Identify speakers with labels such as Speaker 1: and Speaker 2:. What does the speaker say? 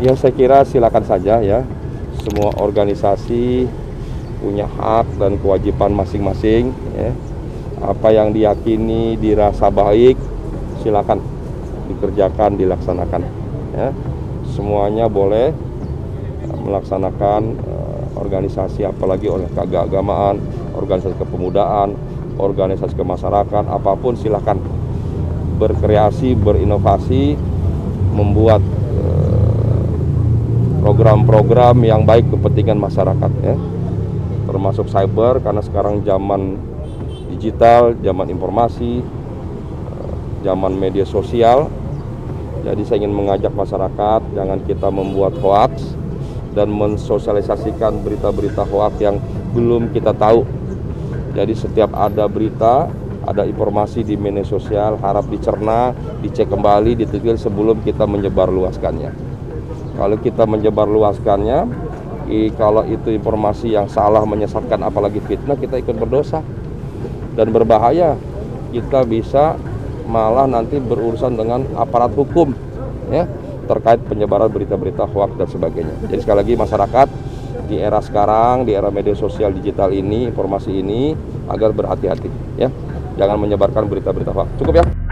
Speaker 1: Ya, saya kira silakan saja ya. Semua organisasi punya hak dan kewajiban masing-masing ya. Apa yang diyakini dirasa baik silakan dikerjakan, dilaksanakan ya. Semuanya boleh melaksanakan organisasi, apalagi oleh keagamaan, organisasi kepemudaan, organisasi kemasyarakatan, apapun silakan berkreasi, berinovasi, membuat program-program yang baik kepentingan masyarakat ya, termasuk cyber, karena sekarang zaman digital, zaman informasi, zaman media sosial. Jadi saya ingin mengajak masyarakat jangan kita membuat hoax dan mensosialisasikan berita-berita hoax yang belum kita tahu. Jadi setiap ada berita, ada informasi di media sosial, harap dicerna, dicek kembali, diteliti sebelum kita menyebarluaskannya. Kalau kita menyebarluaskannya, kalau itu informasi yang salah, menyesatkan, apalagi fitnah, kita ikut berdosa dan berbahaya. Kita bisa malah nanti berurusan dengan aparat hukum ya, terkait penyebaran berita-berita hoax dan sebagainya. Jadi sekali lagi masyarakat di era sekarang, di era media sosial digital ini, informasi ini agar berhati-hati ya. Jangan menyebarkan berita-berita hoax. Cukup ya.